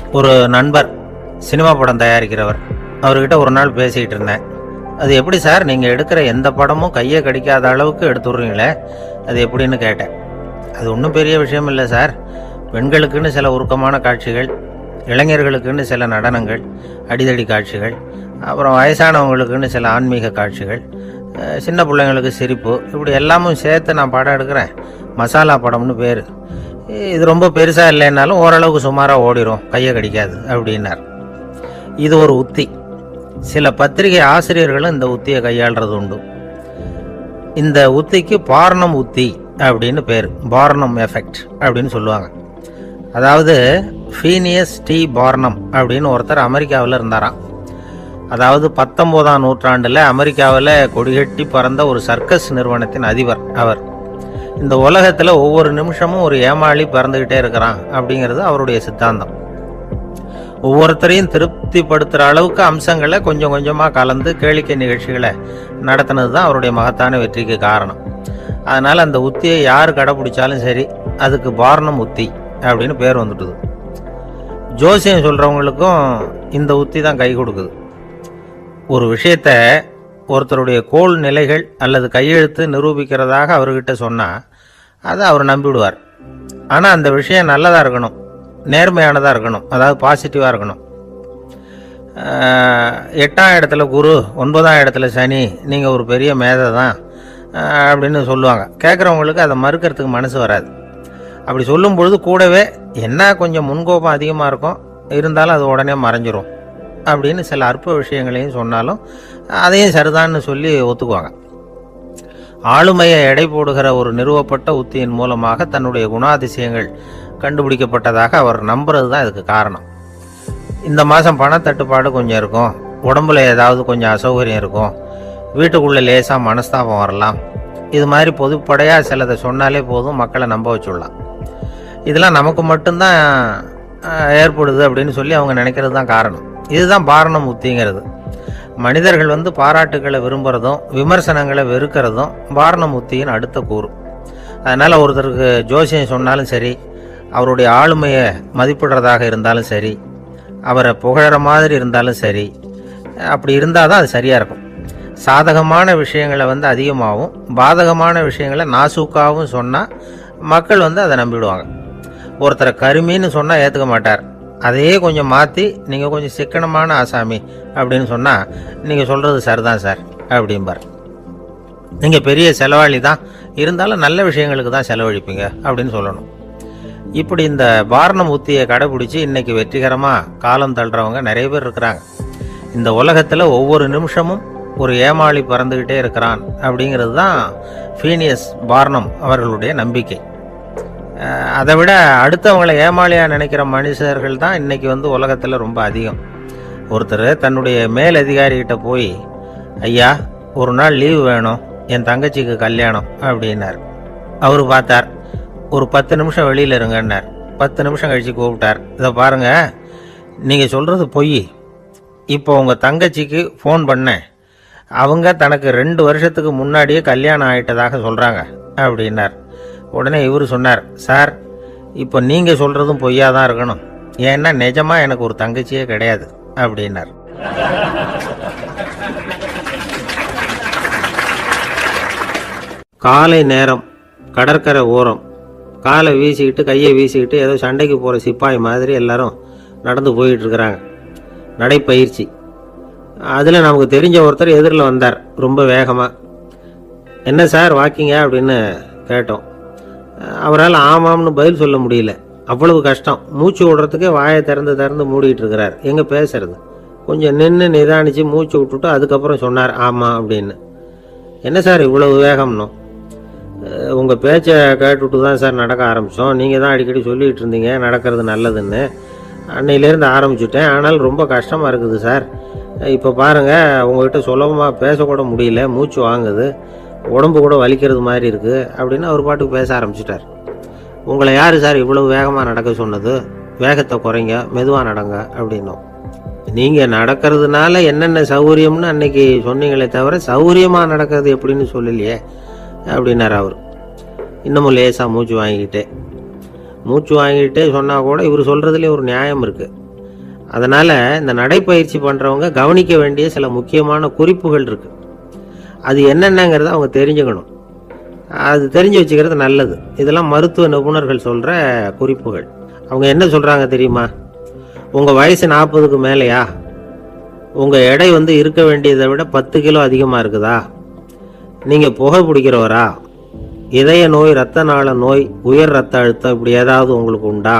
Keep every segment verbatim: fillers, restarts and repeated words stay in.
ஒரு நண்பர் சினிமா படம் தயாரிக்கிறவர், அவர்கிட்ட ஒரு நாள் பேசிக்கிட்டு இருந்தேன். அது எப்படி சார் நீங்கள் எடுக்கிற எந்த படமும் கையை கடிக்காத அளவுக்கு எடுத்துடுறீங்களே, அது எப்படின்னு கேட்டேன். அது ஒன்றும் பெரிய விஷயம் இல்லை சார். பெண்களுக்குன்னு சில உருக்கமான காட்சிகள், இளைஞர்களுக்குன்னு சில நடனங்கள், அடிதடி காட்சிகள், அப்புறம் வயசானவங்களுக்குன்னு சில ஆன்மீக காட்சிகள், சின்ன பிள்ளைங்களுக்கு சிரிப்பு, இப்படி எல்லாமும் சேர்த்து நான் படம் எடுக்கிறேன். மசாலா படம்னு பேர். இது ரொம்ப பெருசாக இல்லைன்னாலும் ஓரளவுக்கு சுமாராக ஓடிடும், கையை கடிக்காது அப்படின்னார். இது ஒரு உத்தி. சில பத்திரிகை ஆசிரியர்களும் இந்த உத்தியை கையாளுறது உண்டு. இந்த உத்திக்கு பார்னம் உத்தி அப்படின்னு பேர். பார்னம் எஃபெக்ட் அப்படின்னு சொல்லுவாங்க. அதாவது ஃபீனியஸ் டி பார்னம் அப்படின்னு ஒருத்தர் அமெரிக்காவில் இருந்தாராம். அதாவது பத்தொன்பதாம் நூற்றாண்டில் அமெரிக்காவில் கொடிகட்டி பறந்த ஒரு சர்க்கஸ் நிறுவனத்தின் அதிபர் அவர். இந்த உலகத்தில் ஒவ்வொரு நிமிஷமும் ஒரு ஏமாளி பறந்துக்கிட்டே இருக்கிறான் அப்படிங்கிறது அவருடைய சித்தாந்தம். ஒவ்வொருத்தரையும் திருப்திப்படுத்துகிற அளவுக்கு அம்சங்களை கொஞ்சம் கொஞ்சமாக கலந்து கேளிக்கை நிகழ்ச்சிகளை நடத்தினது தான் அவருடைய மகத்தான வெற்றிக்கு காரணம். அதனால் அந்த உத்தியை யார் கடைப்பிடிச்சாலும் சரி, அதுக்கு பார்னம் உத்தி அப்படின்னு பேர் வந்துட்டுது. ஜோசியம் சொல்கிறவங்களுக்கும் இந்த உத்தி தான் கை கொடுக்குது. ஒரு விஷயத்த ஒருத்தருடைய கோள் நிலைகள் அல்லது கையெழுத்து நிரூபிக்கிறதாக அவர்கிட்ட சொன்னால் அதை அவர் நம்பிவிடுவார். ஆனால் அந்த விஷயம் நல்லதாக இருக்கணும், நேர்மையானதாக இருக்கணும், அதாவது பாசிட்டிவாக இருக்கணும். எட்டாம் இடத்துல குரு, ஒன்பதாம் இடத்துல சனி, நீங்கள் ஒரு பெரிய மேதை தான் அப்படின்னு சொல்லுவாங்க. கேட்குறவங்களுக்கு அதை மறுக்கிறதுக்கு மனசு வராது. அப்படி சொல்லும் பொழுது கூடவே என்ன கொஞ்சம் முன்கோபம் அதிகமாக இருக்கும், இருந்தாலும் அது உடனே மறைஞ்சிரும் அப்படின்னு சில அற்ப விஷயங்களையும் சொன்னாலும் அதையும் சரிதான்னு சொல்லி ஒத்துக்குவாங்க. ஆளுமையை எடை போடுகிற ஒரு நிறுவப்பட்ட உத்தியின் மூலமாக தன்னுடைய குணாதிசயங்கள் கண்டுபிடிக்கப்பட்டதாக அவர் நம்புறது தான் இதுக்கு காரணம். இந்த மாதம் பணத்தட்டுப்பாடு கொஞ்சம் இருக்கும், உடம்புல ஏதாவது கொஞ்சம் அசௌகரியம் இருக்கும், வீட்டுக்குள்ளே லேசாக மனஸ்தாபம் வரலாம், இது மாதிரி பொதுப்படையாக சிலதை சொன்னாலே போதும், மக்களை நம்ப வச்சுடலாம். இதெல்லாம் நமக்கு மட்டும்தான் ஏற்படுது அப்படின்னு சொல்லி அவங்க நினைக்கிறது தான் காரணம். இதுதான் பார்னம் உத்திங்கிறது. மனிதர்கள் வந்து பாராட்டுகளை விரும்புகிறதும் விமர்சனங்களை வெறுக்கிறதும் பார்னம் உத்தியின் அடுத்த கூறு. அதனால் ஒருத்தருக்கு ஜோசியம் சொன்னாலும் சரி, அவருடைய ஆளுமையை மதிப்பிடுறதாக இருந்தாலும் சரி, அவரை புகழற மாதிரி இருந்தாலும் சரி, அப்படி இருந்தால் தான் அது சரியாக இருக்கும். சாதகமான விஷயங்களை வந்து அதிகமாகவும் பாதகமான விஷயங்களை நாசூக்காகவும் சொன்னால் மக்கள் வந்து அதை நம்பிடுவாங்க. ஒருத்தரை கருமின்னு சொன்னால் ஏற்றுக்க மாட்டார். அதையே கொஞ்சம் மாற்றி நீங்கள் கொஞ்சம் சிக்கனமான ஆசாமி அப்படின்னு சொன்னால் நீங்கள் சொல்கிறது சரிதான் சார் அப்படிம்பார். நீங்கள் பெரிய செலவாளி தான், இருந்தாலும் நல்ல விஷயங்களுக்கு தான் செலவழிப்பீங்க அப்படின்னு சொல்லணும். இப்படி இந்த பார்னம் உத்தியை கடைபிடிச்சி இன்றைக்கி வெற்றிகரமாக காலம் தள்ளுறவங்க நிறைய பேர் இருக்கிறாங்க. இந்த உலகத்தில் ஒவ்வொரு நிமிஷமும் ஒரு ஏமாளி பறந்துக்கிட்டே இருக்கிறான் அப்படிங்கிறது தான் ஃபீனியஸ் பார்னம் அவர்களுடைய நம்பிக்கை. அதை விட அடுத்தவங்களை ஏமாளியாக நினைக்கிற மனுஷர்கள் தான் இன்றைக்கி வந்து உலகத்தில் ரொம்ப அதிகம். ஒருத்தர் தன்னுடைய மேல் அதிகாரிகிட்ட போய், ஐயா ஒரு நாள் லீவு வேணும், என் தங்கச்சிக்கு கல்யாணம் அப்படின்னார். அவர் பார்த்தார், ஒரு பத்து நிமிஷம் வெளியில் இருங்கன்னார். பத்து நிமிஷம் கழித்து கூப்பிட்டார், இதை பாருங்கள், நீங்கள் சொல்கிறது பொய். இப்போ உங்கள் தங்கச்சிக்கு ஃபோன் பண்ணேன், அவங்க தனக்கு ரெண்டு வருஷத்துக்கு முன்னாடியே கல்யாணம் ஆகிட்டதாக சொல்கிறாங்க அப்படின்னார். உடனே இவர் சொன்னார், சார் இப்போ நீங்கள் சொல்கிறதும் பொய்யா தான் இருக்கணும், ஏன்னா நிஜமாக எனக்கு ஒரு தங்கச்சியே கிடையாது அப்படின்னார். காலை நேரம், கடற்கரை ஓரம், காலை வீசிக்கிட்டு கையை வீசிக்கிட்டு ஏதோ சண்டைக்கு போகிற சிப்பாய் மாதிரி எல்லாரும் நடந்து போயிட்டு இருக்கிறாங்க. நடைப்பயிற்சி. அதில் நமக்கு தெரிஞ்ச ஒருத்தர் எதிரில் வந்தார் ரொம்ப வேகமாக. என்ன சார் வாக்கிங்க அப்படின்னு கேட்டோம். அவரால் ஆமாம்னு பதில் சொல்ல முடியல, அவ்வளவு கஷ்டம். மூச்சு விடுறதுக்கே வாயை திறந்து திறந்து மூடிட்டு இருக்கிறார். எங்கே பேசுறது? கொஞ்சம் நின்று நிதானித்து மூச்சு விட்டுட்டு அதுக்கப்புறம் சொன்னார் ஆமாம் அப்படின்னு. என்ன சார் இவ்வளவு வேகம்னோ? உங்கள் பேச்சை கேட்டுவிட்டு தான் சார் நடக்க ஆரம்பித்தோம். நீங்கள் தான் அடிக்கடி சொல்லிகிட்டு இருந்தீங்க நடக்கிறது நல்லதுன்னு. அன்னையிலேருந்து ஆரம்பிச்சுட்டேன், ஆனால் ரொம்ப கஷ்டமாக இருக்குது சார். இப்போ பாருங்கள், உங்கள்கிட்ட சுலபமாக பேசக்கூட முடியல, மூச்சு வாங்குது, உடம்பு கூட வலிக்கிறது மாதிரி இருக்குது அப்படின்னு அவர் பாட்டுக்கு பேச ஆரம்பிச்சிட்டார். உங்களை யார் சார் இவ்வளவு வேகமாக நடக்க சொன்னது? வேகத்தை குறைங்க, மெதுவாக நடங்க அப்படின்னும். நீங்கள் நடக்கிறதுனால என்னென்ன சௌகரியம்னு அன்னைக்கு சொன்னீங்களே தவிர சௌகரியமாக நடக்கிறது எப்படின்னு சொல்லலையே அப்படின்னார் அவர். இன்னமும் லேசாக மூச்சு வாங்கிக்கிட்டே மூச்சு வாங்கிக்கிட்டே சொன்னால் கூட இவர் சொல்கிறதுலேயே ஒரு நியாயம் இருக்குது. அதனால் இந்த நடைப்பயிற்சி பண்ணுறவங்க கவனிக்க வேண்டிய சில முக்கியமான குறிப்புகள் இருக்குது. அது என்னென்னங்கிறத அவங்க தெரிஞ்சுக்கணும். அது தெரிஞ்சு வச்சுக்கிறது நல்லது. இதெல்லாம் மருத்துவ நிபுணர்கள் சொல்கிற குறிப்புகள். அவங்க என்ன சொல்கிறாங்க தெரியுமா? உங்கள் வயசு நாற்பதுக்கு மேலேயா? உங்கள் எடை வந்து இருக்க வேண்டியதை விட பத்து கிலோ அதிகமாக இருக்குதா? நீங்கள் புகை பிடிக்கிறவரா? இதய நோய், இரத்த நாள நோய், உயர் ரத்த அழுத்தம் இப்படி ஏதாவது உங்களுக்கு உண்டா?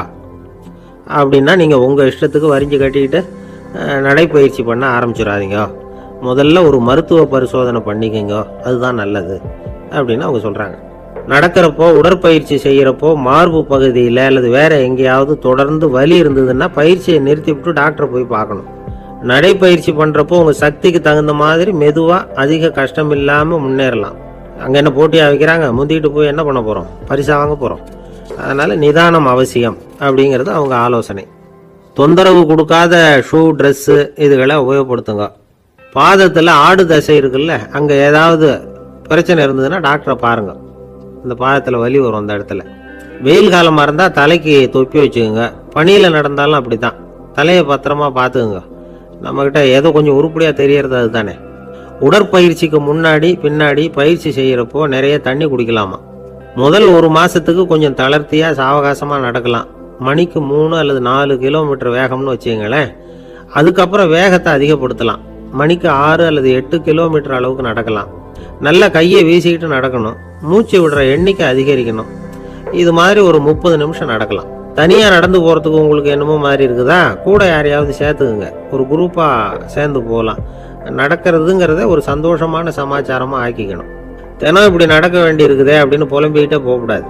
அப்படின்னா நீங்கள் உங்கள் இஷ்டத்துக்கு வரிஞ்சு கட்டிக்கிட்டு நடைப்பயிற்சி பண்ண ஆரம்பிச்சிடாதீங்க. முதல்ல ஒரு மருத்துவ பரிசோதனை பண்ணிக்கோங்க, அதுதான் நல்லது அப்படின்னு அவங்க சொல்கிறாங்க. நடக்கிறப்போ, உடற்பயிற்சி செய்கிறப்போ மார்பு பகுதியில் அல்லது வேறு எங்கேயாவது தொடர்ந்து வலி இருந்ததுன்னா பயிற்சியை நிறுத்தி விட்டு டாக்டரை போய் பார்க்கணும். நடைப்பயிற்சி பண்ணுறப்போ உங்கள் சக்திக்கு தகுந்த மாதிரி மெதுவாக அதிக கஷ்டம் இல்லாமல் முன்னேறலாம். அங்கே என்ன போட்டியாக வைக்கிறாங்க? முந்திக்கிட்டு போய் என்ன பண்ண போகிறோம்? பரிசாக வாங்க போகிறோம். அதனால் நிதானம் அவசியம் அப்படிங்கிறது அவங்க ஆலோசனை. தொந்தரவு கொடுக்காத ஷூ, ட்ரெஸ்ஸு இதுகளை உபயோகப்படுத்துங்க. பாதத்தில் ஆடு தசை இருக்குல்ல, அங்கே ஏதாவது பிரச்சனை இருந்ததுன்னா டாக்டரை பாருங்கள். இந்த பாதத்தில் வலி வரும் அந்த இடத்துல. வெயில் காலமாக இருந்தால் தலைக்கு தொப்பி வச்சுக்கோங்க. பனியில் நடந்தாலும் அப்படி தான், தலையை பத்திரமா பார்த்துக்குங்க. நம்மக்கிட்ட ஏதோ கொஞ்சம் உருப்படியாக தெரியறது அது தானே. உடற்பயிற்சிக்கு முன்னாடி பின்னாடி பயிற்சி செய்கிறப்போ நிறைய தண்ணி குடிக்கலாமா. முதல் ஒரு மாதத்துக்கு கொஞ்சம் தளர்த்தியாக சாவகாசமாக நடக்கலாம். மணிக்கு மூணு அல்லது நாலு கிலோமீட்டர் வேகம்னு வச்சுங்களேன். அதுக்கப்புறம் வேகத்தை அதிகப்படுத்தலாம். மணிக்கு ஆறு அல்லது எட்டு கிலோமீட்டர் அளவுக்கு நடக்கலாம். நல்ல கையை வீசிக்கிட்டு நடக்கணும். மூச்சு விடுற எண்ணிக்கை அதிகரிக்கணும். இது மாதிரி ஒரு முப்பது நிமிஷம் நடக்கலாம். தனியாக நடந்து போகிறதுக்கு உங்களுக்கு என்னமோ மாதிரி இருக்குதா? கூட யாரையாவது சேர்த்துக்குங்க. ஒரு குரூப்பாக சேர்ந்து போகலாம். நடக்கிறதுங்கிறத ஒரு சந்தோஷமான சமாச்சாரமாக ஆக்கிக்கணும். தினம் இப்படி நடக்க வேண்டி இருக்குதே அப்படின்னு புலம்பிக்கிட்டே போகக்கூடாது.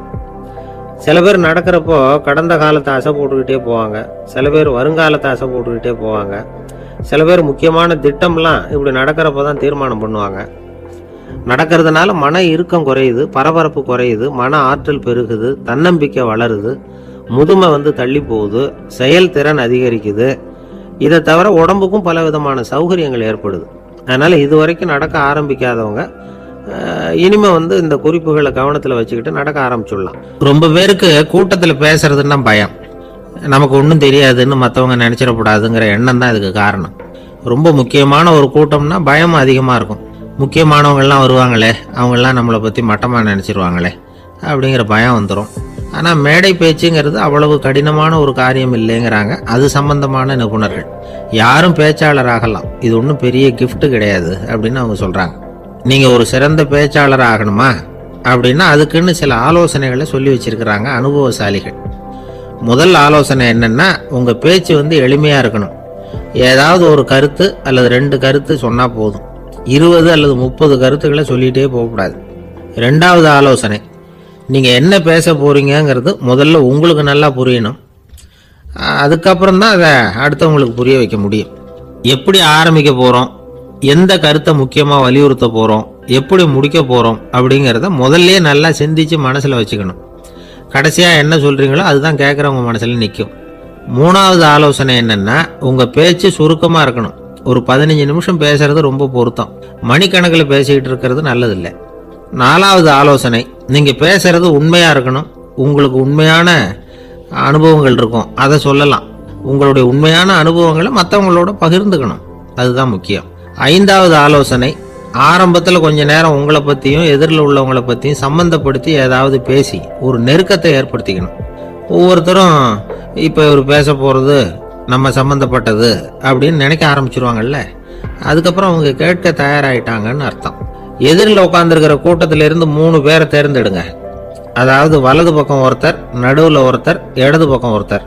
சில பேர் நடக்கிறப்போ கடந்த காலத்தை அசை போட்டுக்கிட்டே போவாங்க. சில பேர் வருங்காலத்தை அசை போட்டுக்கிட்டே போவாங்க. சில பேர் முக்கியமான திட்டம்லாம் இப்படி நடக்கிறப்போ தான் தீர்மானம் பண்ணுவாங்க. நடக்கிறதுனால மன இறுக்கம் குறையுது, பரபரப்பு குறையுது, மன ஆற்றல் பெருகுது, தன்னம்பிக்கை வளருது, முதுமை வந்து தள்ளி போகுது, செயல்திறன் அதிகரிக்குது. இதை தவிர உடம்புக்கும் பல விதமான சௌகரியங்கள் ஏற்படுது. அதனால் இது வரைக்கும் நடக்க ஆரம்பிக்காதவங்க இனிமே வந்து இந்த குறிப்புகளை கவனத்தில் வச்சுக்கிட்டு நடக்க ஆரம்பிச்சுடலாம். ரொம்ப பேருக்கு கூட்டத்தில் பேசுறதுன்னா பயம். நமக்கு ஒன்றும் தெரியாதுன்னு மற்றவங்க நினச்சிடக்கூடாதுங்கிற எண்ணம் தான் இதுக்கு காரணம். ரொம்ப முக்கியமான ஒரு கூட்டம்னா பயம் அதிகமாக இருக்கும். முக்கியமானவங்கள்லாம் வருவாங்களே, அவங்கெல்லாம் நம்மளை பற்றி மட்டமாக நினச்சிருவாங்களே அப்படிங்கிற பயம் வந்துடும். ஆனால் மேடை பேச்சுங்கிறது அவ்வளவு கடினமான ஒரு காரியம் இல்லைங்கிறாங்க அது சம்பந்தமான நிபுணர்கள். யாரும் பேச்சாளர் ஆகலாம், இது ஒன்றும் பெரிய கிஃப்ட் கிடையாது அப்படின்னு அவங்க சொல்கிறாங்க. நீங்கள் ஒரு சிறந்த பேச்சாளர் ஆகணுமா அப்படின்னா அதுக்குன்னு சில ஆலோசனைகளை சொல்லி வச்சிருக்கிறாங்க அனுபவசாலிகள். முதல் ஆலோசனை என்னென்னா, உங்கள் பேச்சு வந்து எளிமையாக இருக்கணும். ஏதாவது ஒரு கருத்து அல்லது ரெண்டு கருத்து சொன்னால் போதும். இருபது அல்லது முப்பது கருத்துக்களை சொல்லிகிட்டே போகக்கூடாது. ரெண்டாவது ஆலோசனை, நீங்கள் என்ன பேச போகிறீங்கிறது முதல்ல உங்களுக்கு நல்லா புரியணும். அதுக்கப்புறம் தான் அதை அடுத்தவங்களுக்கு புரிய வைக்க முடியும். எப்படி ஆரம்பிக்க போகிறோம், எந்த கருத்தை முக்கியமாக வலியுறுத்த போகிறோம், எப்படி முடிக்க போகிறோம் அப்படிங்கிறத முதல்ல நல்லா சிந்திச்சு மனசில் வச்சுக்கணும். கடைசியாக என்ன சொல்கிறீங்களோ அதுதான் கேட்குறவங்க மனசில் நிற்கும். மூணாவது ஆலோசனை என்னென்னா, உங்கள் பேச்சு சுருக்கமாக இருக்கணும். ஒரு பதினஞ்சு நிமிஷம் பேசுறது ரொம்ப பொருத்தம். மணிக்கணக்கில் பேசிக்கிட்டு இருக்கிறது நல்லதில்லை. நாலாவது ஆலோசனை, நீங்கள் பேசுறது உண்மையாக இருக்கணும். உங்களுக்கு உண்மையான அனுபவங்கள் இருக்கும், அதை சொல்லலாம். உங்களுடைய உண்மையான அனுபவங்களை மற்றவங்களோட பகிர்ந்துக்கணும், அதுதான் முக்கியம். ஐந்தாவது ஆலோசனை, ஆரம்பத்தில் கொஞ்ச நேரம் உங்களை பற்றியும் எதிரில் உள்ளவங்களை பற்றியும் சம்மந்தப்படுத்தி ஏதாவது பேசி ஒரு நெருக்கத்தை ஏற்படுத்திக்கணும். ஒவ்வொருத்தரும் இப்போ இவர் பேச போகிறது நம்ம சம்மந்தப்பட்டது அப்படின்னு நினைக்க ஆரம்பிச்சிருவாங்கல்ல, அதுக்கப்புறம் அவங்க கேட்க தயாராகிட்டாங்கன்னு அர்த்தம். எதிரில் உட்காந்துருக்கிற கூட்டத்திலிருந்து மூணு பேரை தேர்ந்தெடுங்க. அதாவது வலது பக்கம் ஒருத்தர், நடுவில் ஒருத்தர், இடது பக்கம் ஒருத்தர்.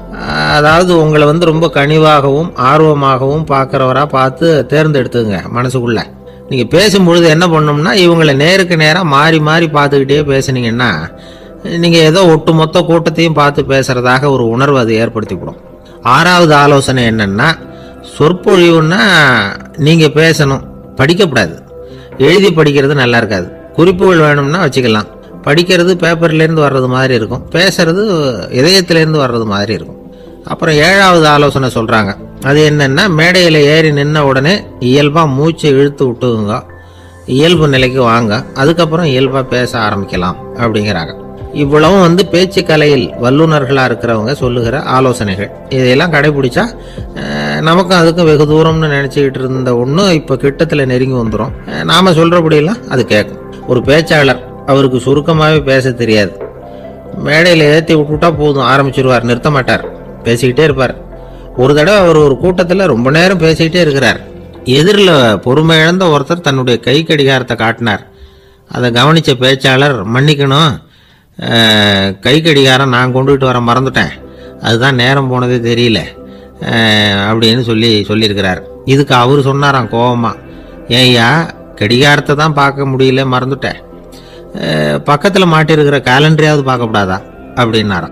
அதாவது உங்களை வந்து ரொம்ப கனிவாகவும் ஆர்வமாகவும் பார்க்குறவராக பார்த்து தேர்ந்தெடுத்துங்க மனசுக்குள்ள. நீங்கள் பேசும்பொழுது என்ன பண்ணணும்னா, இவங்களை நேருக்கு நேராக மாறி மாறி பார்த்துக்கிட்டே பேசுனீங்கன்னா நீங்கள் ஏதோ ஒட்டு மொத்த கூட்டத்தையும் பார்த்து பேசுகிறதாக ஒரு உணர்வு அது ஏற்படுத்திவிடும். ஆறாவது ஆலோசனை என்னென்னா, சொற்பொழிவுன்னா நீங்கள் பேசணும், படிக்கக்கூடாது. எழுதி படிக்கிறது நல்லா இருக்காது. குறிப்புகள் வேணும்னா வச்சுக்கலாம். படிக்கிறது பேப்பர்லேருந்து வர்றது மாதிரி இருக்கும், பேசுறது இதயத்திலேருந்து வர்றது மாதிரி இருக்கும். அப்புறம் ஏழாவது ஆலோசனை சொல்கிறாங்க, அது என்னென்னா, மேடையில் ஏறி நின்ன உடனே இயல்பாக மூச்சை இழுத்து விட்டுங்க, இயல்பு நிலைக்கு வாங்க, அதுக்கப்புறம் இயல்பாக பேச ஆரம்பிக்கலாம் அப்படிங்கிறாங்க. இவ்வளவும் வந்து பேச்சு கலையில் வல்லுநர்களாக இருக்கிறவங்க சொல்லுகிற ஆலோசனைகள். இதையெல்லாம் கடைபிடிச்சா நமக்கும் அதுக்கும் வெகு தூரம்னு நினச்சிக்கிட்டு இருந்த ஒன்று இப்போ கிட்டத்தில் நெருங்கி வந்துடும். நாம் சொல்கிறபடியெல்லாம் அது கேட்கும். ஒரு பேச்சாளர், அவருக்கு சுருக்கமாகவே பேச தெரியாது. மேடையில் ஏற்றி விட்டுவிட்டா போதும், ஆரம்பிச்சிருவார், நிறுத்த மாட்டார், பேசிக்கிட்டே இருப்பார். ஒரு தடவை அவர் ஒரு கூட்டத்தில் ரொம்ப நேரம் பேசிக்கிட்டே இருக்கிறார். எதிரில் பொறுமை இழந்த ஒருத்தர் தன்னுடைய கை கடிகாரத்தை காட்டினார். அதை கவனித்த பேச்சாளர், மன்னிக்கணும், கை கடிகாரம் நான் கொண்டுகிட்டு வர மறந்துட்டேன், அதுதான் நேரம் போனதே தெரியல அப்படின்னு சொல்லி சொல்லியிருக்கிறார். இதுக்கு அவர் சொன்னாராம் கோபமா, ஏய்யா கடிகாரத்தை தான் பார்க்க முடியல, மறந்துட்டேன், பக்கத்தில் மாட்டிருக்கிற கேலண்டரையாவது பார்க்கப்படாதா அப்படின்னாராம்.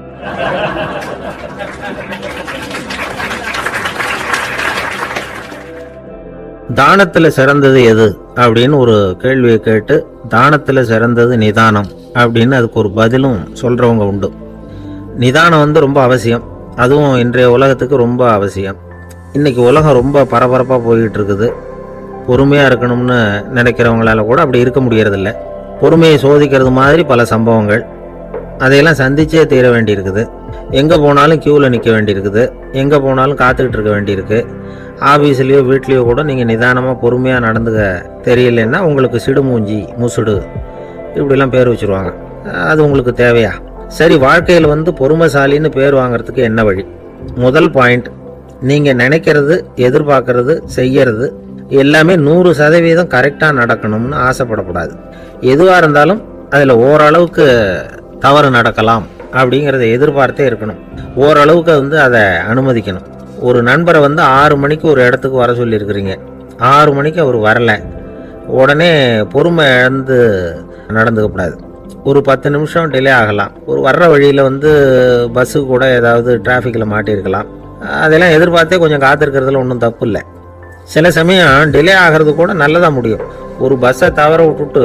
தானத்தில் சிறந்தது எது அப்படின்னு ஒரு கேள்வியை கேட்டு, தானத்தில் சிறந்தது நிதானம் அப்படின்னு அதுக்கு ஒரு பதிலும் சொல்கிறவங்க உண்டு. நிதானம் வந்து ரொம்ப அவசியம், அதுவும் இன்றைய உலகத்துக்கு ரொம்ப அவசியம். இன்றைக்கி உலகம் ரொம்ப பரபரப்பாக போய்கிட்டு இருக்குது. பொறுமையாக இருக்கணும்னு நினைக்கிறவங்களால கூட அப்படி இருக்க முடியறதில்ல. பொறுமையை சோதிக்கிறது மாதிரி பல சம்பவங்கள், அதையெல்லாம் சந்திச்சே தீர வேண்டியிருக்குது. எங்கே போனாலும் க்யூவில் நிற்க வேண்டியிருக்குது, எங்கே போனாலும் காத்துக்கிட்டு இருக்க வேண்டியிருக்கு. ஆஃபீஸ்லேயோ வீட்லேயோ கூட நீங்கள் நிதானமாக பொறுமையாக நடந்துக்க தெரியலன்னா உங்களுக்கு சிடுமூஞ்சி, முசுடு இப்படிலாம் பேர் வச்சுருவாங்க. அது உங்களுக்கு தேவையா? சரி, வாழ்க்கையில் வந்து பொறுமைசாலின்னு பேர் வாங்கிறதுக்கு என்ன வழி? முதல் பாயிண்ட், நீங்கள் நினைக்கிறது, எதிர்பார்க்கறது, செய்யறது எல்லாமே நூறு சதவீதம் கரெக்டாக நடக்கணும்னு ஆசைப்படக்கூடாது. எதுவாக இருந்தாலும் அதில் ஓரளவுக்கு தவறு நடக்கலாம் அப்படிங்கிறத எதிர்பார்த்தே இருக்கணும். ஓரளவுக்கு வந்து அதை அனுமதிக்கணும். ஒரு நண்பரை வந்து ஆறு மணிக்கு ஒரு இடத்துக்கு வர சொல்லியிருக்கிறீங்க, ஆறு மணிக்கு அவர் வரலை, உடனே பொறுமை இழந்து நடந்துக்கக்கூடாது. ஒரு பத்து நிமிஷம் டிலே ஆகலாம். ஒரு வர்ற வழியில் வந்து பஸ்ஸு கூட ஏதாவது டிராஃபிக்கில் மாட்டியிருக்கலாம். அதெல்லாம் எதிர்பார்த்தே கொஞ்சம் காத்திருக்கிறதுல ஒன்றும் தப்பு இல்லை. சில சமயம் டிலே ஆகிறது கூட நல்லதாக முடியும். ஒரு பஸ்ஸை தவற விட்டுட்டு,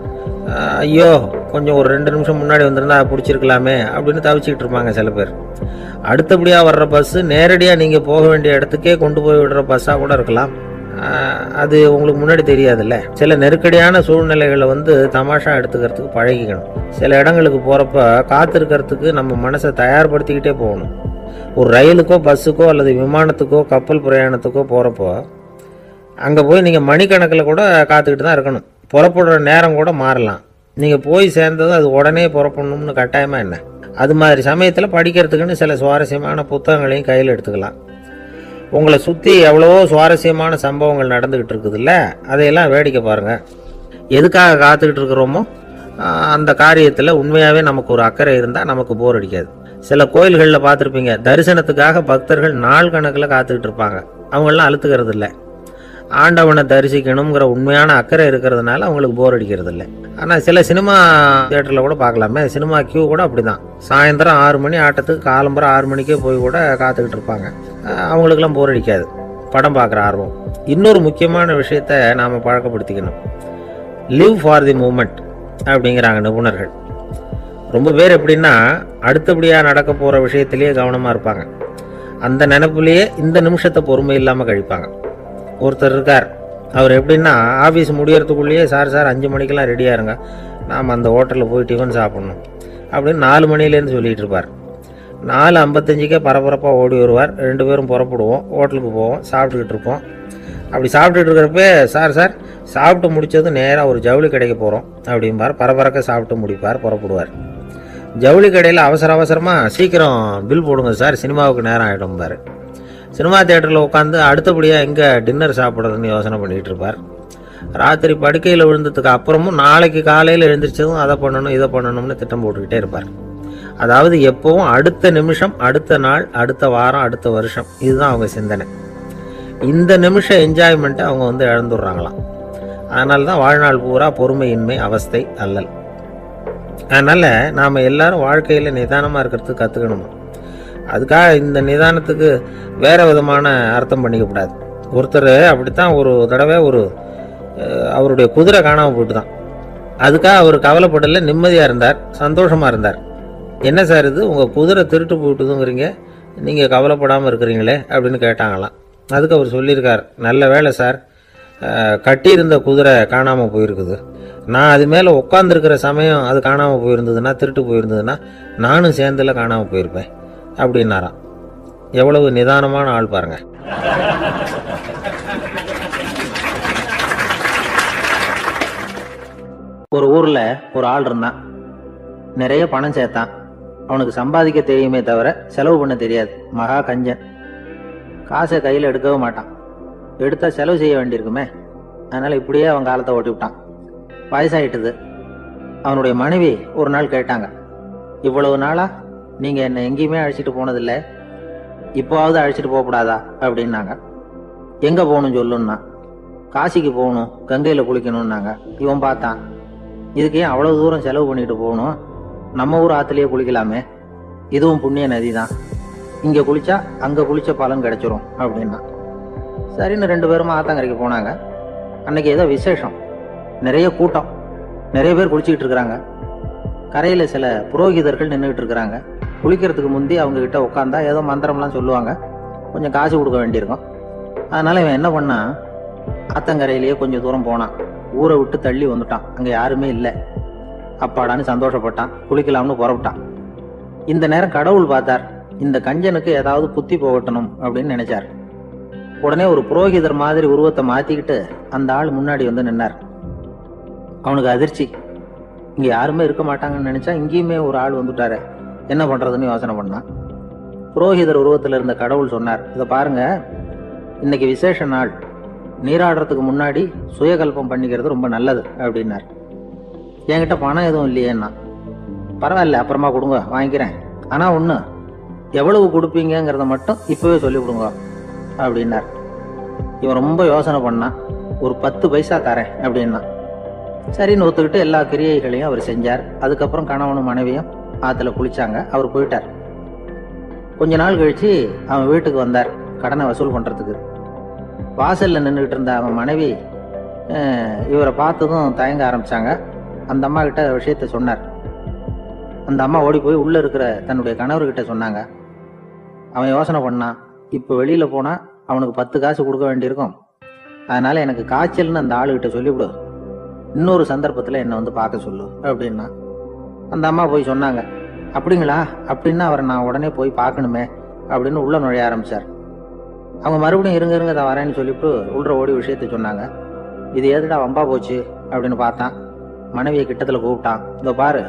ஐயோ கொஞ்சம் ஒரு ரெண்டு நிமிஷம் முன்னாடி வந்திருந்தா பிடிச்சிருக்கலாமே அப்படின்னு தவிச்சிக்கிட்டு இருப்பாங்க சில பேர். அடுத்தபடியாக வர்ற பஸ்ஸு நேரடியாக நீங்கள் போக வேண்டிய இடத்துக்கே கொண்டு போய் விடுற பஸ்ஸாக கூட இருக்கலாம். அது உங்களுக்கு முன்னாடி தெரியாதுல்ல. சில நெருக்கடியான சூழ்நிலைகளை வந்து தமாஷா எடுத்துக்கிறதுக்கு பழகிக்கணும். சில இடங்களுக்கு போகிறப்ப காத்திருக்கிறதுக்கு நம்ம மனசை தயார்படுத்திக்கிட்டே போகணும். ஒரு ரயிலுக்கோ பஸ்ஸுக்கோ அல்லது விமானத்துக்கோ கப்பல் பிரயாணத்துக்கோ போகிறப்போ அங்கே போய் நீங்கள் மணிக்கணக்கில் கூட காத்துக்கிட்டு தான் இருக்கணும். புறப்படுற நேரம் கூட மாறலாம். நீங்கள் போய் சேர்ந்ததும் அது உடனே புறப்படணும்னு கட்டாயமாக என்ன? அது மாதிரி சமயத்தில் படிக்கிறதுக்குன்னு சில சுவாரஸ்யமான புத்தகங்களையும் கையில் எடுத்துக்கலாம். உங்களை சுற்றி எவ்வளவோ சுவாரஸ்யமான சம்பவங்கள் நடந்துக்கிட்டு இருக்குதுல்ல, அதையெல்லாம் வேடிக்கை பாருங்கள். எதுக்காக காத்துக்கிட்டு இருக்கிறோமோ அந்த காரியத்தில் உண்மையாகவே நமக்கு ஒரு அக்கறை இருந்தால் நமக்கு போர் அடிக்காது. சில கோயில்களில் பார்த்துருப்பீங்க, தரிசனத்துக்காக பக்தர்கள் நாள் கணக்கில் காத்துக்கிட்டு இருப்பாங்க. அவங்களெலாம் அழுத்துக்கிறது இல்லை. ஆண்டவனை தரிசிக்கணுங்கிற உண்மையான அக்கறை இருக்கிறதுனால அவங்களுக்கு போர் அடிக்கிறது இல்லை. ஆனால் சில சினிமா தியேட்டரில் கூட பார்க்கலாமே, சினிமா கியூ கூட அப்படி தான். சாயந்தரம் ஆறு மணி ஆட்டத்துக்கு காலம்பரம் ஆறு மணிக்கே போய் கூட காத்துக்கிட்டு இருப்பாங்க. அவங்களுக்கெல்லாம் போர் அடிக்காது, படம் பார்க்குற ஆர்வம். இன்னொரு முக்கியமான விஷயத்த நாம் பழக்கப்படுத்திக்கணும். லிவ் ஃபார் தி மூமெண்ட் அப்படிங்கிறாங்க நிபுணர்கள். ரொம்ப பேர் எப்படின்னா அடுத்தபடியாக நடக்க போகிற விஷயத்திலேயே கவனமாக இருப்பாங்க. அந்த நினைப்புலேயே இந்த நிமிஷத்தை பொறுமை இல்லாமல் கழிப்பாங்க. ஒருத்தர் இருக்கார், அவர் எப்படின்னா ஆஃபீஸ் முடியறதுக்குள்ளேயே சார் சார் அஞ்சு மணிக்கெல்லாம் ரெடியாக இருங்க, நாம் அந்த ஹோட்டலில் போய் டிஃபன் சாப்பிட்ணும் அப்படின்னு நாலு மணிலேருந்து சொல்லிகிட்டு இருப்பார். நாலு ஐம்பத்தஞ்சுக்கே பரபரப்பாக ஓடி வருவார். ரெண்டு பேரும் புறப்படுவோம், ஹோட்டலுக்கு போவோம், சாப்பிட்டுக்கிட்டு இருப்போம். அப்படி சாப்பிட்டுட்டு இருக்கிறப்ப சார் சார் சாப்பிட்டு முடித்ததும் நேராக ஒரு ஜவுளி கடைக்கு போகிறோம் அப்படிம்பார். பரபரக்க சாப்பிட்டு முடிப்பார், புறப்படுவார். ஜவுளி கடையில் அவசர அவசரமாக சீக்கிரம் பில் போடுங்க சார், சினிமாவுக்கு நேரம் ஆகிடும்பார். சினிமா தியேட்டரில் உட்காந்து அடுத்தபடியாக எங்கே டின்னர் சாப்பிட்றதுன்னு யோசனை பண்ணிகிட்டு இருப்பார். ராத்திரி படுக்கையில் விழுந்ததுக்கு அப்புறமும் நாளைக்கு காலையில் எழுந்திரிச்சதும் அதை பண்ணணும் இதை பண்ணணும்னு திட்டம் போட்டுக்கிட்டே இருப்பார். அதாவது எப்போவும் அடுத்த நிமிஷம், அடுத்த நாள், அடுத்த வாரம், அடுத்த வருஷம், இதுதான் அவங்க சிந்தனை. இந்த நிமிஷம் என்ஜாய்மெண்ட்டை அவங்க வந்து இழந்துடுறாங்களாம். அதனால தான் வாழ்நாள் பூரா பொறுமையின்மை, அவஸ்தை, அல்லல். அதனால் நாம் எல்லாரும் வாழ்க்கையில் நிதானமாக இருக்கிறதுக்கு கற்றுக்கணும். அதுக்காக இந்த நிதானத்துக்கு வேறு விதமான அர்த்தம் பண்ணிக்கக்கூடாது. ஒருத்தர் அப்படித்தான் ஒரு தடவை ஒரு அவருடைய குதிரை காணாமல் போயிட்டு தான். அதுக்காக அவர் கவலைப்படலை, நிம்மதியாக இருந்தார், சந்தோஷமாக இருந்தார். என்ன சார் இது, உங்கள் குதிரை திருட்டு போயிட்டுதுங்கிறீங்க, நீங்கள் கவலைப்படாமல் இருக்கிறீங்களே அப்படின்னு கேட்டாங்களாம். அதுக்கு அவர் சொல்லியிருக்கார், நல்ல வேலை சார், கட்டியிருந்த குதிரை காணாமல் போயிருக்குது. நான் அது மேலே உட்காந்துருக்கிற சமயம் அது காணாமல் போயிருந்ததுன்னா, திருட்டு போயிருந்ததுன்னா நானும் சேர்ந்துல காணாமல் போயிருப்பேன் அப்படின்னாராம். எவ்வளவு நிதானமான ஆள் பாருங்க. ஒரு ஊரில் ஒரு ஆள் இருந்தான். நிறைய பணம் சேர்த்தான். அவனுக்கு சம்பாதிக்க தெரியுமே தவிர செலவு பண்ண தெரியாது. மகா கஞ்சன். காசை கையில் எடுக்கவும் மாட்டான். எடுத்தால் செலவு செய்ய வேண்டியிருக்குமே. அதனால் இப்படியே அவன் காலத்தை ஓட்டி விட்டான். வயசாயிட்டுது. அவனுடைய மனைவி ஒரு நாள் கேட்டாங்க, இவ்வளவு நாளா நீங்கள் என்னை எங்கேயுமே அழைச்சிட்டு போனதில்லை, இப்போவாவது அழைச்சிட்டு போகக்கூடாதா அப்படின்னாங்க. எங்கே போகணும் சொல்லுன்னா. காசிக்கு போகணும், கங்கையில் குளிக்கணும்னாங்க. இவன் பார்த்தான், இதுக்கு ஏன் அவ்வளோ தூரம் செலவு பண்ணிட்டு போகணும், நம்ம ஊர் ஆற்றுலேயே குளிக்கலாமே, இதுவும் புண்ணிய நதி தான், இங்கே குளிச்சா அங்கே குளிச்ச பலன் கிடைச்சிரும் அப்படின்னா. சரின்னு ரெண்டு பேரும் ஆத்தங்கரைக்கு போனாங்க. அன்னைக்கு ஏதோ விசேஷம், நிறைய கூட்டம், நிறைய பேர் குளிச்சுக்கிட்டு இருக்கிறாங்க. கரையில் சில புரோகிதர்கள் நின்றுக்கிட்டு இருக்கிறாங்க. குளிக்கிறதுக்கு முந்தி அவங்க கிட்ட உட்காந்தா ஏதோ மந்திரம்லாம் சொல்லுவாங்க, கொஞ்சம் காசு கொடுக்க வேண்டியிருக்கும். அதனால இவன் என்ன பண்ணான், ஆத்தங்கரையிலேயே கொஞ்சம் தூரம் போனான். ஊரை விட்டு தள்ளி வந்துட்டான். அங்கே யாருமே இல்லை. அப்பாடான்னு சந்தோஷப்பட்டான். குளிக்கலாம்னு புறப்பட்டான். இந்த நேரம் கடவுள் பார்த்தார், இந்த கஞ்சனுக்கு ஏதாவது புத்தி போகட்டணும் அப்படின்னு நினைச்சார். உடனே ஒரு புரோகிதர் மாதிரி உருவத்தை மாத்திக்கிட்டு அந்த ஆள் முன்னாடி வந்து நின்னார். அவனுக்கு அதிர்ச்சி. இங்க யாருமே இருக்க மாட்டாங்கன்னு நினைச்சா இங்கேயுமே ஒரு ஆள் வந்துட்டாரு, என்ன பண்றதுன்னு யோசனை பண்ணான். புரோகிதர் உருவத்தில் இருந்த கடவுள் சொன்னார், இதை பாருங்க, இன்னைக்கு விசேஷ நாள், நீராடுறதுக்கு முன்னாடி சுயகல்பம் பண்ணிக்கிறது ரொம்ப நல்லது அப்படின்னார். என்கிட்ட பணம் எதுவும் இல்லையேன்னா. பரவாயில்ல, அப்புறமா கொடுங்க, வாங்கிக்கிறேன். ஆனா ஒண்ணு, எவ்வளவு கொடுப்பீங்கிறத மட்டும் இப்பவே சொல்லி கொடுங்க அப்படின்னார். இவன் ரொம்ப யோசனை பண்ணான். ஒரு பத்து பைசா தரேன் அப்படின்னா. சரின்னு ஒத்துக்கிட்டு எல்லா கிரியைகளையும் அவர் செஞ்சார். அதுக்கப்புறம் கணவனும் மனைவியும் ஆத்துல குளிச்சாங்க. அவர் போயிட்டார். கொஞ்ச நாள் கழிச்சு அவன் வீட்டுக்கு வந்தார் கடனை வசூல் பண்றதுக்கு. வாசல்ல நின்றுகிட்டு இருந்த அவன் மனைவி இவரை பார்த்ததும் தயங்க ஆரம்பிச்சாங்க. அந்த அம்மா கிட்ட விஷயத்த சொன்னார். அந்த அம்மா ஓடி போய் உள்ள இருக்கிற தன்னுடைய கணவர்கிட்ட சொன்னாங்க. அவன் யோசனை பண்ணான், இப்போ வெளியில போனா அவனுக்கு பத்து காசு கொடுக்க வேண்டியிருக்கும், அதனால எனக்கு காய்ச்சல்னு அந்த ஆளுகிட்ட சொல்லிவிடு, இன்னொரு சந்தர்ப்பத்தில் என்னை வந்து பார்க்க சொல்லு அப்படின்னா. அந்த அம்மா போய் சொன்னாங்க. அப்படிங்களா, அப்படின்னா அவரை நான் உடனே போய் பார்க்கணுமே அப்படின்னு உள்ள நுழைய ஆரம்பிச்சார். அவங்க மறுபடியும் இருங்க இருங்க தான் வரேன்னு சொல்லிவிட்டு உள்ள ஓடி விஷயத்த சொன்னாங்க. இது எதுடா வம்பா போச்சு அப்படின்னு பார்த்தான். மனைவியை கிட்டத்தில் கூப்பிட்டான். இதோ பாரு,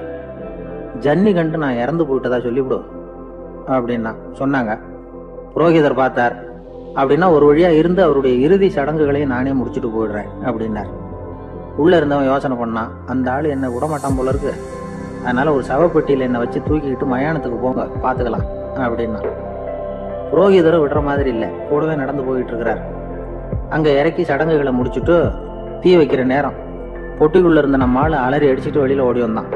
ஜன்னி கண்டு நான் இறந்து போயிட்டதா சொல்லிவிடு அப்படின்னா சொன்னாங்க. புரோகிதர் பார்த்தார். அப்படின்னா ஒரு வழியா இருந்து அவருடைய இறுதி சடங்குகளையும் நானே முடிச்சுட்டு போயிடுறேன் அப்படின்னார். உள்ள இருந்தவன் யோசனை பண்ணான், அந்த ஆள் என்ன விடமாட்டான் போல இருக்கு, அதனால ஒரு சவப்பெட்டியில என்னை வச்சு தூக்கிக்கிட்டு மயானத்துக்கு போங்க, பாத்துக்கலாம் அப்படின்னா. புரோகிதரும் விடுற மாதிரி இல்லை, கூடவே நடந்து போயிட்டு இருக்கிறார். அங்க இறக்கி சடங்குகளை முடிச்சுட்டு தீ வைக்கிற நேரம் பொட்டிக்குள்ள இருந்த நம்ம ஆளு அலறி அடிச்சுட்டு வெளியில ஓடி வந்தான்.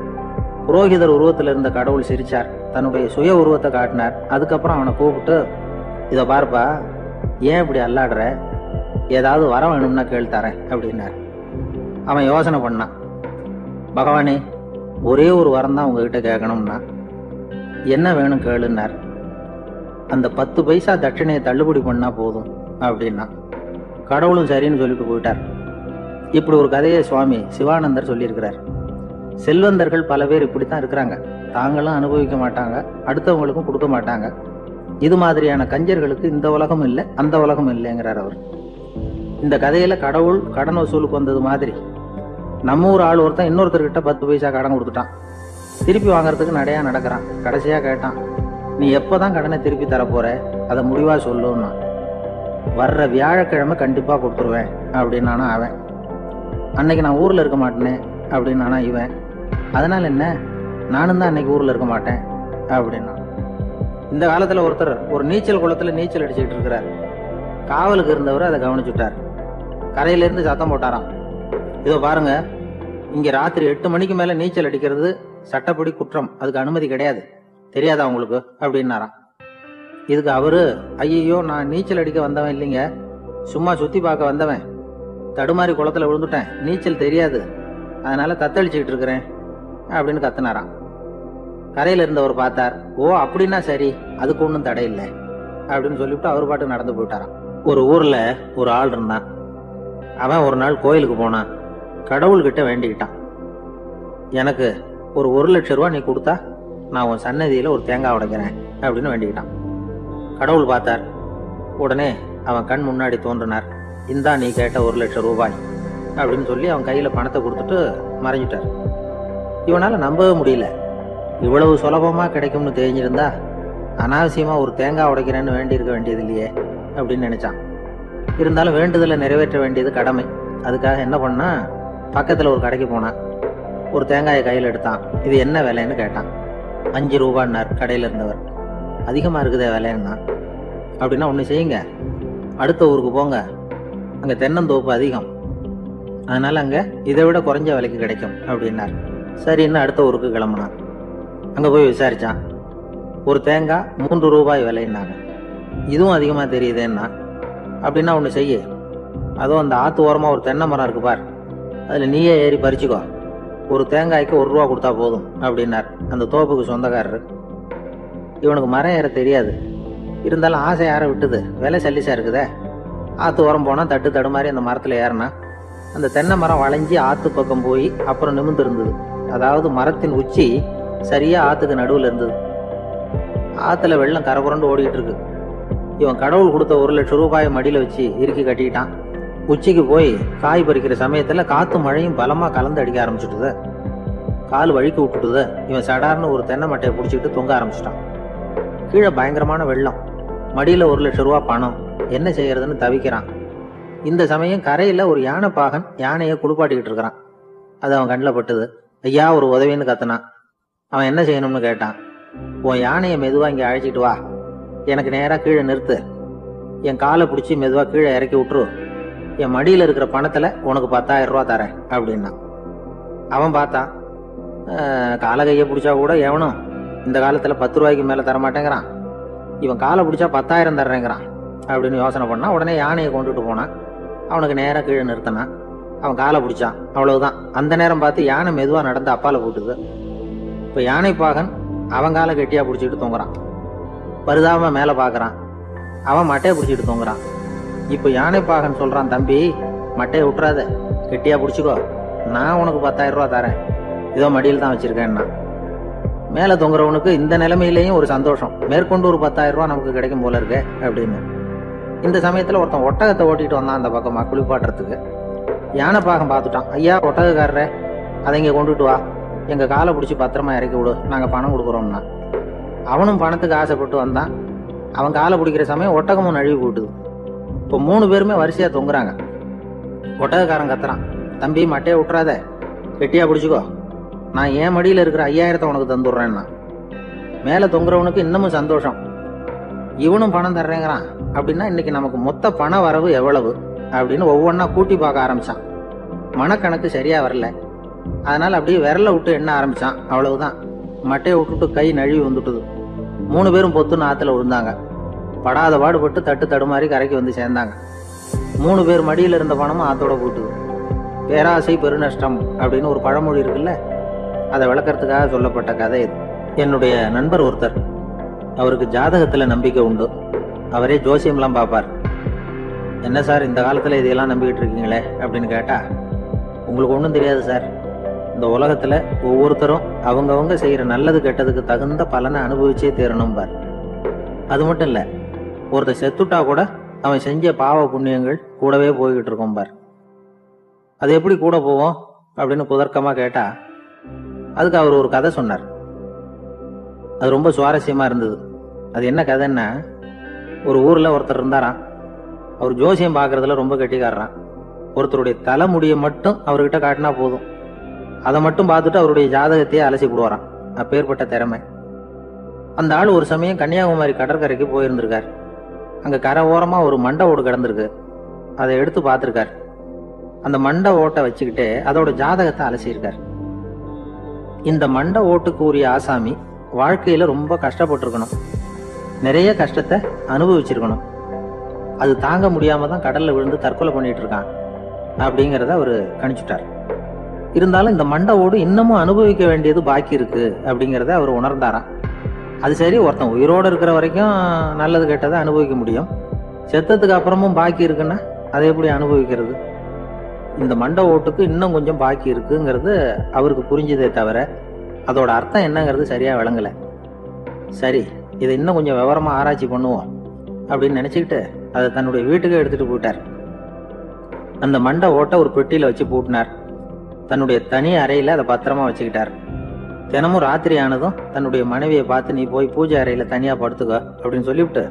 புரோகிதர் உருவத்தில் இருந்த கடவுள் சிரிச்சார், தன்னுடைய சுய உருவத்தை காட்டினார். அதுக்கப்புறம் அவனை கூப்பிட்டு, இதை பார்ப்பா, ஏன் இப்படி அல்லாடுற, ஏதாவது வர வேணும்னா கேள் தரேன் அப்படின்னார். அவன் யோசனை பண்ணான். பகவானே, ஒரே ஒரு வரம் தான் உங்ககிட்ட கேட்கணும்னா. என்ன வேணும் கேளுன்னார். அந்த பத்து பைசா தட்சணையை தள்ளுபடி பண்ணா போதும் அப்படின்னா. கடவுளும் சரின்னு சொல்லிட்டு போயிட்டார். இப்படி ஒரு கதையை சுவாமி சிவானந்தர் சொல்லியிருக்கிறார். செல்வந்தர்கள் பல பேர் இப்படித்தான் இருக்கிறாங்க. தாங்களும் அனுபவிக்க மாட்டாங்க, அடுத்தவங்களுக்கும் கொடுக்க மாட்டாங்க. இது மாதிரியான கஞ்சர்களுக்கு இந்த உலகம் இல்லை, அந்த உலகம் இல்லைங்கிறார் அவர். இந்த கதையில கடவுள் கடன் வசூலுக்கு வந்தது மாதிரி நம்ம ஊர் ஆள் ஒருத்தன் இன்னொருத்தர்கிட்ட பத்து பைசா கடன் கொடுத்துட்டான். திருப்பி வாங்கறதுக்கு நடையா நடக்கிறான். கடைசியா கேட்டான், நீ எப்பதான் கடனை திருப்பி தரப்போற, அதை முடிவா சொல்லுன்னா. வர்ற வியாழக்கிழமை கண்டிப்பா கொடுத்துருவேன் அப்படின்னானா அவன். அன்னைக்கு நான் ஊர்ல இருக்க மாட்டேனே அப்படின்னானா இவன். அதனால என்ன, நானும் தான் அன்னைக்கு ஊர்ல இருக்க மாட்டேன் அப்படின்னா. இந்த காலத்துல ஒருத்தர் ஒரு நீச்சல் குளத்துல நீச்சல் அடிச்சுட்டு இருக்கிறார். காவலுக்கு இருந்தவர் அதை கவனிச்சுட்டார். கரையில இருந்து சத்தம் போட்டாராம், இதோ பாருங்க, இங்க ராத்திரி எட்டு மணிக்கு மேல நீச்சல் அடிக்கிறது சட்டப்படி குற்றம், அதுக்கு அனுமதி கிடையாது, தெரியாதா உங்களுக்கு அப்படின்னாராம். இதுக்கு அவரு, ஐயோ, நான் நீச்சல் அடிக்க வந்தவன் இல்லைங்க, சும்மா சுத்தி பார்க்க வந்தவன், தடுமாறி குளத்துல விழுந்துட்டேன், நீச்சல் தெரியாது, அதனால தத்தளிச்சுக்கிட்டு இருக்கிறேன் அப்படின்னு கத்துனாராம். கரையில இருந்தவர் பார்த்தார். ஓ அப்படின்னா சரி, அதுக்கு ஒன்றும் தடை இல்லை அப்படின்னு சொல்லிவிட்டு அவர் பாட்டுக்கு நடந்து போயிட்டாராம். ஒரு ஊர்ல ஒரு ஆள் இருந்தான். அவன் ஒரு நாள் கோயிலுக்கு போனான். கடவுள்கிட்ட வேண்டிக்கிட்டான், எனக்கு ஒரு ஒரு லட்சம் ரூபா நீ கொடுத்தா நான் உன் சன்னதியில் ஒரு தேங்காய் உடைக்கிறேன் அப்படின்னு வேண்டிக்கிட்டான். கடவுள் பார்த்தார். உடனே அவன் கண் முன்னாடி தோன்றினார். இந்தா நீ கேட்ட ஒரு லட்சம் ரூபாய் அப்படின்னு சொல்லி அவன் கையில் பணத்தை கொடுத்துட்டு மறைஞ்சிட்டார். இவனால் நம்பவே முடியல. இவ்வளவு சுலபமாக கிடைக்கும்னு தெரிஞ்சிருந்தா அனாவசியமாக ஒரு தேங்காய் உடைக்கிறேன்னு வேண்டியிருக்க வேண்டியது இல்லையே அப்படின்னு நினைச்சான். இருந்தாலும் வேண்டுதலை நிறைவேற்ற வேண்டியது கடமை. அதுக்காக என்ன பண்ணா, பக்கத்தில் ஒரு கடைக்கு போனான். ஒரு தேங்காயை கையில் எடுத்தான். இது என்ன விலைன்னு கேட்டான். அஞ்சு ரூபான்னார் கடையில் இருந்தவர். அதிகமாக இருக்குதே விலைன்னா. அப்படின்னா ஒன்று செய்யுங்க, அடுத்த ஊருக்கு போங்க, அங்கே தென்னந்தோப்பு அதிகம், அதனால் அங்கே இதை விட குறைஞ்ச விலைக்கு கிடைக்கும் அப்படின்னார். சரின்னு அடுத்த ஊருக்கு கிளம்புனான். அங்கே போய் விசாரித்தான். ஒரு தேங்காய் மூன்று ரூபாய் விலைன்னாங்க. இதுவும் அதிகமாக தெரியுதேன்னா. அப்படின்னா ஒன்று செய்ய, அதுவும் அந்த ஆற்று ஓரமாக ஒரு தென்னை மரம் இருக்கு பார், அதில் நீயே ஏறி பறிச்சுக்கோ, ஒரு தேங்காய்க்கு ஒரு ரூபா கொடுத்தா போதும் அப்படின்னார் அந்த தோப்புக்கு சொந்தக்காரரு. இவனுக்கு மரம் ஏற தெரியாது, இருந்தாலும் ஆசை யாரை விட்டுது, விலை சல்லிசா இருக்குதே. ஆற்று ஓரம் போனால் தட்டு தடு மாதிரி அந்த மரத்தில் ஏறினா அந்த தென்னை மரம் வளைஞ்சி ஆற்று பக்கம் போய் அப்புறம் நிமிர்ந்து இருந்தது. அதாவது மரத்தின் உச்சி சரியாக ஆற்றுக்கு நடுவில் இருந்தது. ஆற்றுல வெள்ளம் கரை புரண்டு ஓடிக்கிட்டு இருக்கு. இவன் கடவுள் கொடுத்த ஒரு லட்சம் ரூபாயை மடியில் வச்சு இறுக்கி கட்டிக்கிட்டான். உச்சிக்கு போய் காய் பறிக்கிற சமயத்தில் காற்று மழையும் பலமாக கலந்து அடிக்க ஆரம்பிச்சுட்டுது. கால் வழுக்கி விட்டுட்டுது. இவன் சடார்னு ஒரு தென்னை மட்டையை பிடிச்சிக்கிட்டு தொங்க ஆரம்பிச்சிட்டான். கீழே பயங்கரமான வெள்ளம், மடியில் ஒரு லட்சம் ரூபா பணம், என்ன செய்யறதுன்னு தவிக்கிறான். இந்த சமயம் கரையில் ஒரு யானை பாகன் யானையை குளிப்பாட்டிக்கிட்டு இருக்கிறான். அது அவன் கண்ணில் பட்டுது. ஐயா ஒரு உதவின்னு கத்துனான். அவன் என்ன செய்யணும்னு கேட்டான். உன் யானையை மெதுவாக இங்கே அழைச்சிட்டு வா, எனக்கு நேராக கீழே நிறுத்து, என் காலை பிடிச்சி மெதுவாக கீழே இறக்கி விட்டுரு, என் மடியில் இருக்கிற பணத்தில் உனக்கு பத்தாயிரம் ரூபா தரேன் அப்படின்னா. அவன் பார்த்தான், காலை கையை பிடிச்சா கூட எவனும் இந்த காலத்தில் பத்து ரூபாய்க்கு மேலே தரமாட்டேங்கிறான், இவன் காலை பிடிச்சா பத்தாயிரம் தர்றேங்கிறான் அப்படின்னு யோசனை பண்ணான். உடனே யானையை கொண்டுட்டு போனான். அவனுக்கு நேராக கீழே நிறுத்தினான். அவன் காலை பிடிச்சான். அவ்வளவுதான். அந்த நேரம் பார்த்து யானை மெதுவாக நடந்து அப்பால போட்டுது. இப்போ யானை பாகன் அவன் காலை கெட்டியாக பிடிச்சிக்கிட்டு தொங்குறான். பரிதாபமாக மேலே பார்க்குறான். அவன் மட்டையை பிடிச்சிட்டு தொங்குறான். இப்போ யானை பாகன் சொல்கிறான், தம்பி மட்டையை விட்டுறாத, கெட்டியாக பிடிச்சிக்கோ, நான் உனக்கு பத்தாயிரம் ரூபா தரேன், இதோ மடியில் தான் வச்சுருக்கேன்னா. மேலே தொங்குறவனுக்கு இந்த நிலைமையிலேயும் ஒரு சந்தோஷம், மேற்கொண்டு ஒரு பத்தாயிரம் ரூபா நமக்கு கிடைக்கும் போல இருக்கு அப்படின்னு. இந்த சமயத்தில் ஒருத்தன் ஒட்டகத்தை ஓட்டிகிட்டு வந்தான் அந்த பக்கமாக குளிப்பாட்டுறதுக்கு. யானை பாகம் பார்த்துட்டான். ஐயா ஒட்டகக்காரரே, அதை இங்கே கொண்டுட்டு வா, எங்கள் காலை பிடிச்சி பத்திரமா இறக்கி விடு, நாங்கள் பணம் கொடுக்குறோம்னா. அவனும் பணத்துக்கு ஆசைப்பட்டு வந்தான். அவன் காலை பிடிக்கிற சமயம் ஒட்டகமும் நழுவி போட்டுது. இப்போ மூணு பேருமே வரிசையாக தொங்குறாங்க. ஒட்டகக்காரன் கத்துறான், தம்பி மட்டையை விட்டுறாத, கெட்டியாக பிடிச்சிக்கோ, நான் என் மடியில் இருக்கிற ஐயாயிரத்தை உனக்கு தந்துடுறேன்னா. மேலே தொங்குறவனுக்கு இன்னமும் சந்தோஷம், இவனும் பணம் தர்றேங்கிறான், அப்படின்னா இன்னைக்கு நமக்கு மொத்த பண வரவு எவ்வளவு அப்படின்னு ஒவ்வொன்றா கூட்டி பார்க்க ஆரம்பிச்சான். மனக்கணக்கு சரியா வரல, அதனால அப்படியே விரல விட்டு எண்ண ஆரம்பிச்சான். அவ்வளவுதான், மட்டையை விட்டுட்டு கை நழுவி வந்துட்டுது. மூணு பேரும் பொத்துன்னு ஆத்துல விழுந்தாங்க. படாத பாடுபட்டு தட்டு தடுமாறி கரைக்கு வந்து சேர்ந்தாங்க. மூணு பேர் மடியில் இருந்த பணமும் ஆத்தோட போட்டுது. பேராசை பெருநஷ்டம் அப்படின்னு ஒரு பழமொழி இருக்குல்ல, அதை விளக்கறதுக்காக சொல்லப்பட்ட கதை இது. என்னுடைய நண்பர் ஒருத்தர், அவருக்கு ஜாதகத்துல நம்பிக்கை உண்டு. அவரே ஜோசியம்லாம் பார்ப்பார். என்ன சார் இந்த காலத்துல இதையெல்லாம் நம்பிக்கிட்டு இருக்கீங்களே அப்படின்னு கேட்டா, உங்களுக்கு ஒன்றும் தெரியாது சார், இந்த உலகத்துல ஒவ்வொருத்தரும் அவங்கவங்க செய்யற நல்லது கெட்டதுக்கு தகுந்த பலனை அனுபவிச்சே தீரணும் பார். அது மட்டும் இல்ல, ஒருத்தர் செத்துட்டா கூட அவன் செஞ்ச பாவ புண்ணியங்கள் கூடவே போய்கிட்டு இருக்கும் பார். அது எப்படி கூட போவோம் அப்படின்னு குதர்க்கமா கேட்டா, அதுக்கு அவர் ஒரு கதை சொன்னார். அது ரொம்ப சுவாரஸ்யமா இருந்தது. அது என்ன கதைன்னா, ஒரு ஊர்ல ஒருத்தர் இருந்தாராம். அவர் ஜோசியம் பார்க்கறதுல ரொம்ப கெட்டிக்காரரான். ஒருத்தருடைய தலைமுடியை மட்டும் அவர்கிட்ட காட்டினா போதும், அதை மட்டும் பார்த்துட்டு அவருடைய ஜாதகத்தையே அலசி விடுவாராம். அப்பேற்பட்ட திறமை. அந்த ஆள் ஒரு சமயம் கன்னியாகுமரி கடற்கரைக்கு போயிருந்திருக்கார். அங்க கரை ஓரமா ஒரு மண்டை ஓடு கிடந்திருக்கு. அதை எடுத்து பார்த்திருக்கார். அந்த மண்டை ஓட்டை வச்சுக்கிட்டே அதோட ஜாதகத்தை அலசியிருக்கார். இந்த மண்டை ஓட்டுக்கு உரிய ஆசாமி வாழ்க்கையில ரொம்ப கஷ்டப்பட்டிருக்கணும், நிறைய கஷ்டத்தை அனுபவிச்சிருக்கணும். அது தாங்க முடியாம தான் கடல்ல விழுந்து தற்கொலை பண்ணிட்டு இருக்கான் அப்படிங்கிறத அவரு கணிச்சுட்டார். இருந்தாலும் இந்த மண்டை ஓடு இன்னமும் அனுபவிக்க வேண்டியது பாக்கி இருக்கு அப்படிங்கிறத அவர் உணர்ந்தாராம். அது சரி, ஒருத்தன் உயிரோடு இருக்கிற வரைக்கும் நல்லது கெட்டதை அனுபவிக்க முடியும், செத்ததுக்கு அப்புறமும் பாக்கி இருக்குன்னா அதை எப்படி அனுபவிக்கிறது? இந்த மண்டை ஓட்டுக்கு இன்னும் கொஞ்சம் பாக்கி இருக்குங்கிறது அவருக்கு புரிஞ்சதே தவிர அதோட அர்த்தம் என்னங்கிறது சரியா விளங்கல. சரி, இதை இன்னும் கொஞ்சம் விவரமா ஆராய்ச்சி பண்ணுவோம் அப்படின்னு நினைச்சுக்கிட்டு அதை தன்னுடைய வீட்டுக்கு எடுத்துட்டு போயிட்டார். அந்த மண்டை ஓட்டை ஒரு பெட்டியில வச்சு பூட்டினார். தன்னுடைய தனி அறையில அதை பத்திரமா வச்சுக்கிட்டார். தினமும் ராத்திரி ஆனதும் தன்னுடைய மனைவியை பார்த்து நீ போய் பூஜை அறையில தனியா படுத்துக்க அப்படின்னு சொல்லிவிட்டு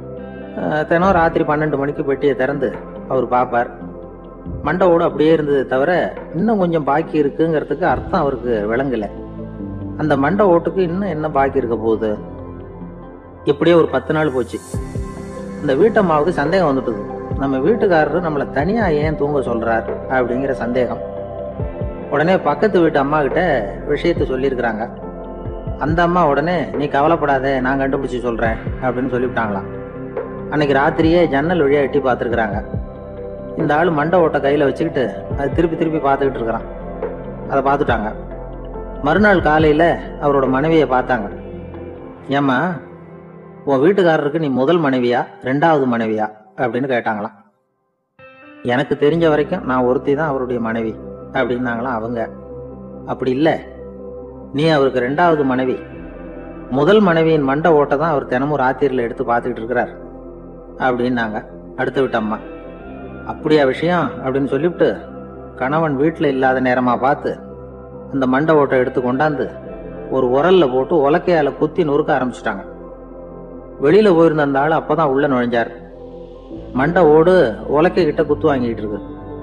தினம் ராத்திரி பன்னெண்டு மணிக்கு பெட்டியை திறந்து அவர் பார்ப்பார். மண்டை ஓடு அப்படியே இருந்தது தவிர இன்னும் கொஞ்சம் பாக்கி இருக்குங்கிறதுக்கு அர்த்தம் அவருக்கு விளங்கல. அந்த மண்டை ஓட்டுக்கு இன்னும் என்ன பாக்கி இருக்க போகுது? இப்படியே ஒரு பத்து நாள் போச்சு. இந்த வீட்டம்மாவுக்கு சந்தேகம் வந்துட்டுது. நம்ம வீட்டுக்காரரு நம்மளை தனியா ஏன் தூங்க சொல்றார் அப்படிங்கிற சந்தேகம். உடனே பக்கத்து வீட்டு அம்மா கிட்ட விஷயத்த சொல்லியிருக்கிறாங்க. அந்த அம்மா உடனே நீ கவலைப்படாத, நான் கண்டுபிடிச்சு சொல்றேன் அப்படின்னு சொல்லிவிட்டாங்களாம். அன்னைக்கு ராத்திரியே ஜன்னல் வழியா எட்டி பார்த்துருக்குறாங்க. இந்த ஆள் மண்டை ஓட்டை கையில வச்சுக்கிட்டு அது திருப்பி திருப்பி பார்த்துக்கிட்டு இருக்கிறான். அதை பார்த்துட்டாங்க. மறுநாள் காலையில அவரோட மனைவியை பார்த்தாங்க. ஏம்மா, உன் வீட்டுக்காரருக்கு நீ முதல் மனைவியா ரெண்டாவது மனைவியா அப்படின்னு கேட்டாங்களாம். எனக்கு தெரிஞ்ச வரைக்கும் நான் ஒருத்தி தான் அவருடைய மனைவி அப்படின்னாங்களாம் அவங்க. அப்படி இல்லை, நீ அவருக்கு ரெண்டாவது மனைவி. முதல் மனைவியின் மண்டை ஓட்டை தான் அவர் தினமும் ராத்திரியில் எடுத்து பார்த்துக்கிட்டு இருக்கிறார் அப்படின்னாங்க அடுத்த வீட்டு அம்மா. அப்படியா விஷயம் அப்படின்னு சொல்லிவிட்டு கணவன் வீட்டில் இல்லாத நேரமா பார்த்து அந்த மண்டை ஓட்டை எடுத்து கொண்டாந்து ஒரு உரல்ல போட்டு உலக்கையால குத்தி நொறுக்க ஆரம்பிச்சிட்டாங்க. வெளியில போயிருந்த அந்த ஆள் அப்பதான் உள்ள நுழைஞ்சார். மண்டை ஓடு உலக்கை கிட்ட குத்து வாங்கிட்டு இருக்கு.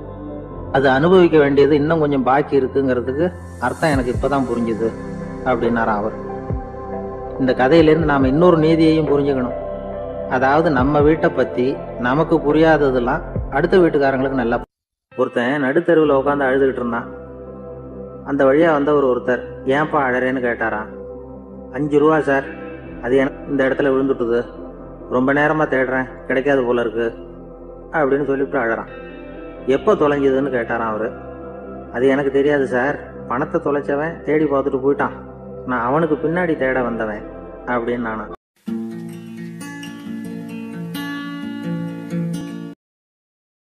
அது அனுபவிக்க வேண்டியது இன்னும் கொஞ்சம் பாக்கி இருக்குங்கிறதுக்கு அர்த்தம் எனக்கு இப்பதான் புரிஞ்சுது அப்படின்னாராம் அவர். இந்த கதையிலேருந்து நாம இன்னொரு நீதியையும் புரிஞ்சுக்கணும். அதாவது நம்ம வீட்டை பத்தி நமக்கு புரியாததெல்லாம் அடுத்த வீட்டுக்காரங்களுக்கு நல்லா. ஒருத்தன் நடுத்தெருவில் உட்காந்து அழுதுகிட்டு இருந்தான். அந்த வழியா வந்தவர் ஒருத்தர் ஏன்பா அழறேன்னு கேட்டாராம். அஞ்சு ரூபா சார், அது எனக்கு இந்த இடத்துல விழுந்துட்டுது, ரொம்ப நேரமா தேடுறேன், கிடைக்காது போல இருக்கு அப்படின்னு சொல்லிவிட்டு அழறான். எப்போ தொலைஞ்சதுன்னு கேட்டாராம் அவரு. அது எனக்கு தெரியாது சார், பணத்தை தொலைச்சவன் தேடி பார்த்துட்டு போயிட்டான், நான் அவனுக்கு பின்னாடி தேட வந்தவன் அப்படின்னு நானா.